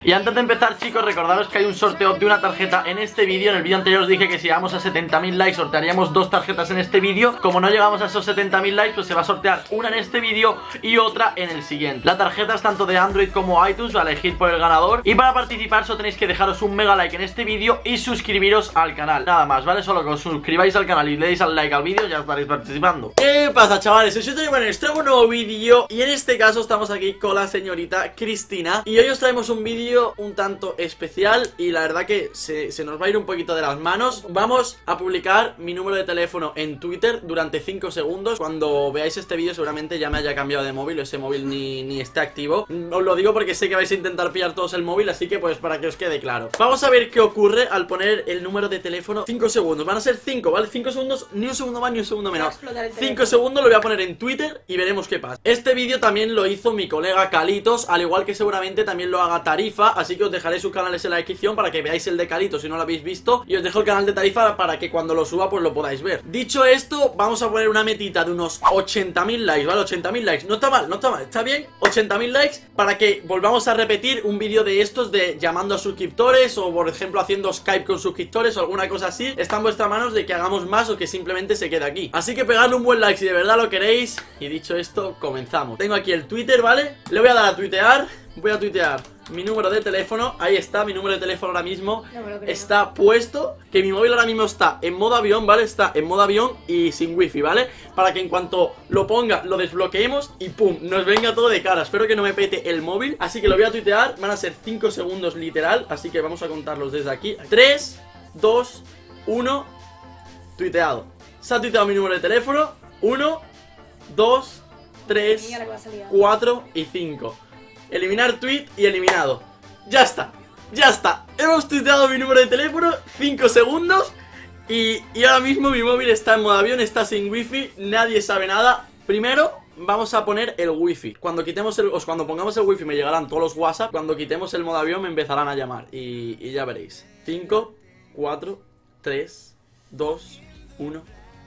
Y antes de empezar, chicos, recordaros que hay un sorteo de una tarjeta en este vídeo. En el vídeo anterior os dije que si llegamos a 70.000 likes sortearíamos 2 tarjetas en este vídeo. Como no llegamos a esos 70.000 likes, pues se va a sortear una en este vídeo y otra en el siguiente. La tarjeta es tanto de Android como iTunes, va a elegir por el ganador. Y para participar solo tenéis que dejaros un mega like en este vídeo y suscribiros al canal. Nada más, ¿vale? Solo que os suscribáis al canal y le deis al like al vídeo ya estaréis participando. ¿Qué pasa, chavales? Soy Tony, os traigo un nuevo vídeo. Y en este caso estamos aquí con la señorita Cristina. Y hoy os traemos un vídeo un tanto especial y la verdad que se nos va a ir un poquito de las manos. Vamos a publicar mi número de teléfono en Twitter durante 5 segundos. Cuando veáis este vídeo seguramente ya me haya cambiado de móvil o ese móvil ni esté activo. Os lo digo porque sé que vais a intentar pillar todos el móvil, así que pues para que os quede claro. Vamos a ver qué ocurre al poner el número de teléfono. 5 segundos, van a ser 5, ¿vale? 5 segundos, ni un segundo más ni un segundo menos. 5 segundos lo voy a poner en Twitter y veremos qué pasa. Este vídeo también lo hizo mi colega Calitos, al igual que seguramente también lo haga Tarifa. Así que os dejaré sus canales en la descripción para que veáis el de Calitos si no lo habéis visto. Y os dejo el canal de Tarifa para que cuando lo suba pues lo podáis ver. Dicho esto, vamos a poner una metita de unos 80.000 likes, ¿vale? 80.000 likes, no está mal, no está mal, está bien. 80.000 likes para que volvamos a repetir un vídeo de estos de llamando a suscriptores o por ejemplo haciendo Skype con suscriptores o alguna cosa así. Está en vuestras manos de que hagamos más o que simplemente se quede aquí. Así que pegadle un buen like si de verdad lo queréis. Y dicho esto, comenzamos. Tengo aquí el Twitter, ¿vale? Le voy a dar a tuitear. Voy a tuitear mi número de teléfono. Ahí está, mi número de teléfono ahora mismo está puesto. Que mi móvil ahora mismo está en modo avión, ¿vale? Está en modo avión y sin wifi, ¿vale? Para que en cuanto lo ponga, lo desbloqueemos y pum, nos venga todo de cara. Espero que no me pete el móvil. Así que lo voy a tuitear, van a ser 5 segundos literal. Así que vamos a contarlos desde aquí. 3, 2, 1. Tuiteado. Se ha tuiteado mi número de teléfono. 1, 2, 3, 4 y 5. Eliminar tweet y eliminado. Ya está, ya está. Hemos tuiteado mi número de teléfono, 5 segundos. Y ahora mismo mi móvil está en modo avión, está sin wifi, nadie sabe nada. Primero vamos a poner el wifi. Cuando quitemos cuando pongamos el wifi me llegarán todos los WhatsApp. Cuando quitemos el modo avión me empezarán a llamar. Y ya veréis. 5, 4, 3, 2, 1.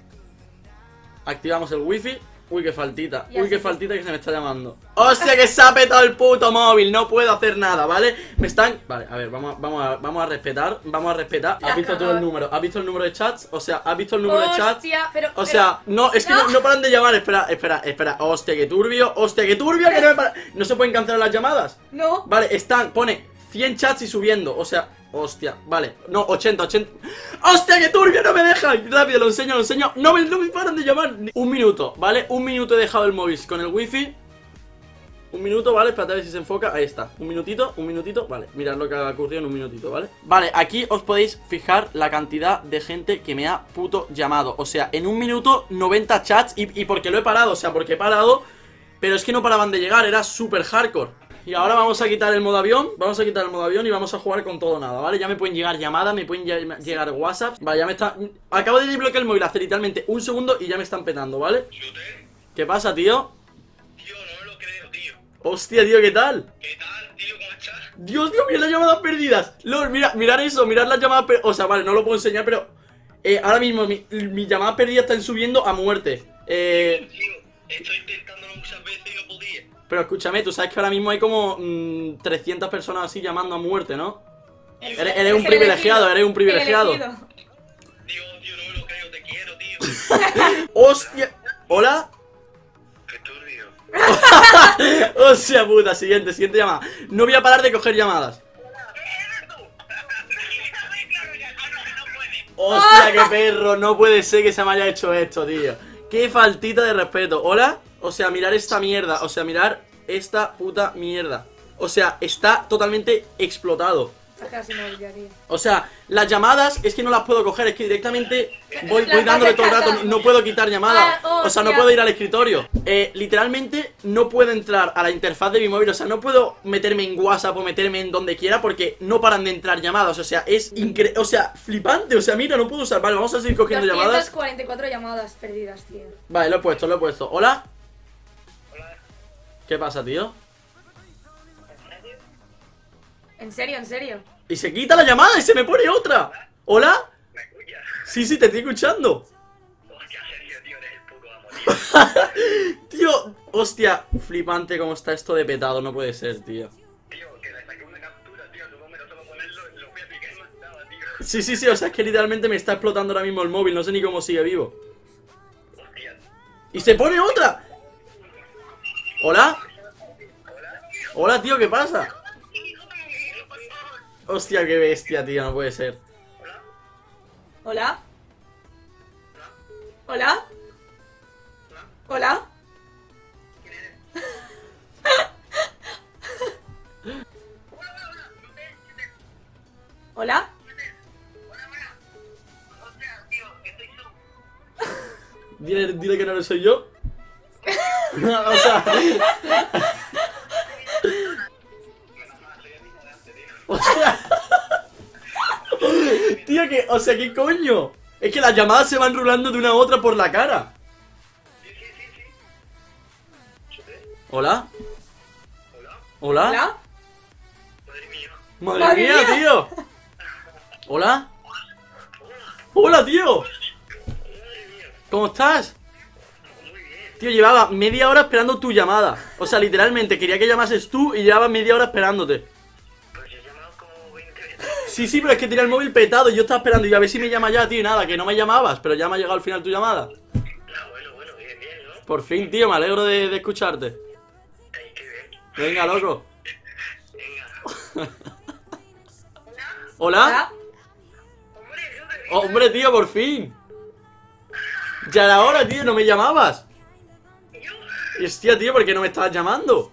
Activamos el wifi. Uy, qué faltita, uy, qué faltita que se me está llamando. ¡Hostia, que se ha petado el puto móvil! No puedo hacer nada, ¿vale? Me están... Vale, a ver, vamos a respetar. Vamos a respetar. ¿Has visto tú el número? ¿Has visto el número de chats? O sea, ¿has visto el número de chats? O sea, no, es que no paran de llamar. Espera. Hostia, qué turbio. Hostia, qué turbio que no me para... ¿No se pueden cancelar las llamadas? No. Vale, pone 100 chats y subiendo, o sea... Hostia, vale, no, 80. ¡Hostia, qué turbio! No me dejan. Rápido, lo enseño. No me paran de llamar. Un minuto, ¿vale? Un minuto he dejado el móvil con el wifi. Un minuto, ¿vale? Espérate a ver si se enfoca. Ahí está, un minutito, vale. Mirad lo que ha ocurrido en un minutito, ¿vale? Vale, aquí os podéis fijar la cantidad de gente que me ha puto llamado. O sea, en un minuto 90 chats. Y porque lo he parado, o sea, porque he parado. Pero es que no paraban de llegar, era súper hardcore. Y ahora vamos a quitar el modo avión. Vamos a quitar el modo avión y vamos a jugar con todo o nada, ¿vale? Ya me pueden llegar llamadas, me pueden llegar WhatsApp. Vale, ya me está... Acabo de desbloquear el móvil hace literalmente un segundo y ya me están petando, ¿vale? ¿Qué pasa, tío? Tío, no me lo creo, tío. Hostia, tío, ¿qué tal? ¿Qué tal, tío? ¿Cómo estás? Dios, tío, mira las llamadas perdidas. Mirad eso, mirad las llamadas perdidas. O sea, vale, no lo puedo enseñar, pero... ahora mismo mi llamada perdida están subiendo a muerte. Tío, estoy intentándolo muchas veces y no podía. Pero escúchame, tú sabes que ahora mismo hay como 300 personas así llamando a muerte, ¿no? Eres un privilegiado, eres un privilegiado. Tío, no me lo creo, te quiero, tío. ¡Hostia! ¿Hola? Qué turbio. Hostia puta, siguiente llamada. No voy a parar de coger llamadas. Hostia, qué perro, no puede ser que se me haya hecho esto, tío. Qué faltita de respeto. ¿Hola? O sea, mirar esta mierda. O sea, mirar esta puta mierda. O sea, está totalmente explotado. O sea, las llamadas es que no las puedo coger. Es que directamente voy dándole todo el rato. No puedo quitar llamadas. O sea, no puedo ir al escritorio. Literalmente no puedo entrar a la interfaz de mi móvil. O sea, no puedo meterme en WhatsApp o meterme en donde quiera porque no paran de entrar llamadas. O sea, es increíble. O sea, flipante. O sea, mira, no puedo usar. Vale, vamos a seguir cogiendo llamadas. 244 llamadas perdidas, tío. Vale, lo he puesto. ¿Hola? Hola. ¿Qué pasa, tío? ¿En serio, en serio? Y se quita la llamada y se me pone otra. ¿Hola? ¿Me escuchas? Sí, te estoy escuchando. Hostia, Sergio, tío, eres el puto amo, tío. Tío, hostia, flipante cómo está esto de petado, no puede ser, tío. Tío, que le saqué una captura, Sí, sí, sí, o sea, es que literalmente me está explotando ahora mismo el móvil. No sé ni cómo sigue vivo. Hostia. ¡Y se pone otra! ¿Hola? Hola, tío, ¿qué pasa? Hostia, qué bestia, tío, no puede ser. ¿Hola? ¿Hola? ¿Hola? ¿Hola? Hostia, tío, que soy tú. Dile que no lo soy yo. O sea... Hostia. Tío, que... O sea, ¿qué coño? Es que las llamadas se van rulando de una a otra por la cara. ¿Hola? ¿Hola? ¿Hola? Madre mía. Madre Madre mía, mía. tío. ¿Hola? Hola, tío. ¿Cómo estás? Tío, llevaba media hora esperando tu llamada. O sea, literalmente, quería que llamases tú y llevaba media hora esperándote. Pues he llamado como 20 veces. Sí, sí, pero es que tenía el móvil petado y yo estaba esperando y a ver si me llama ya, tío, y nada, que no me llamabas, pero ya me ha llegado al final tu llamada. Ah, bueno, bien, ¿no? Por fin, tío, me alegro de escucharte. Ay, qué bien. Venga, loco. Venga. ¿Hola? ¿Hola? Hombre, joder. Hombre, tío, por fin. Ya era hora, tío, no me llamabas. Hostia, tío, ¿por qué no me estabas llamando?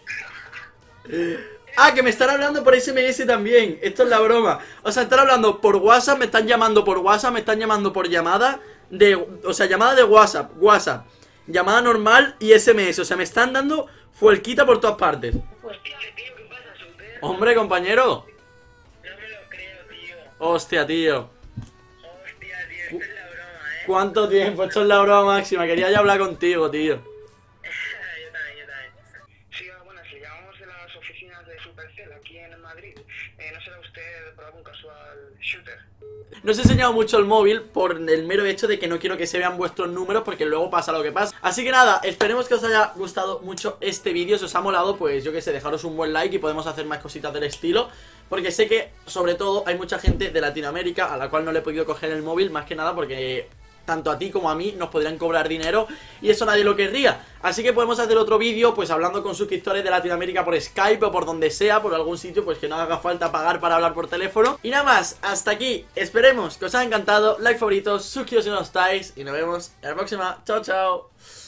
Ah, que me están hablando por SMS también. Esto es la broma. O sea, están hablando por WhatsApp, me están llamando por WhatsApp, me están llamando por llamada de... O sea, llamada de WhatsApp, llamada normal y SMS. O sea, me están dando fuelquita por todas partes. Hostia, tío, ¿qué pasa, soltero? Hombre, compañero. No me lo creo, tío. Hostia, tío. Hostia, tío, esta es la broma, ¿Cuánto tiempo? Esto es la broma máxima. Quería ya hablar contigo, tío. Yo también. Sí, bueno, si llamamos en las oficinas de Supercell aquí en Madrid, ¿no será usted por algún casual shooter? No os he enseñado mucho el móvil por el mero hecho de que no quiero que se vean vuestros números porque luego pasa lo que pasa. Así que nada, esperemos que os haya gustado mucho este vídeo. Si os ha molado, pues yo que sé, dejaros un buen like y podemos hacer más cositas del estilo. Porque sé que, sobre todo, hay mucha gente de Latinoamérica a la cual no le he podido coger el móvil, más que nada porque... tanto a ti como a mí nos podrían cobrar dinero y eso nadie lo querría. Así que podemos hacer otro vídeo pues hablando con suscriptores de Latinoamérica por Skype o por donde sea, por algún sitio pues que no haga falta pagar para hablar por teléfono. Y nada más, hasta aquí, esperemos que os haya encantado, like, favoritos, suscribiros si no estáis y nos vemos en la próxima. Chao, chao.